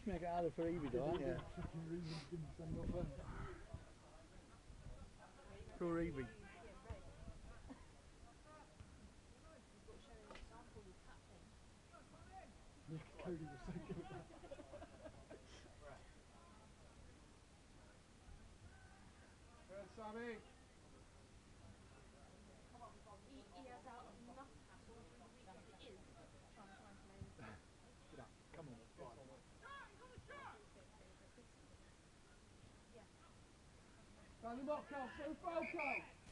just make it harder for Evie, though, aren't you? Poor Evie. Cody was so good at that. Good, Sammy. He has out enough hassle through the week as it is trying to find players. Get up, come on. Yeah. Stand him up, Cal, so foul, Cal.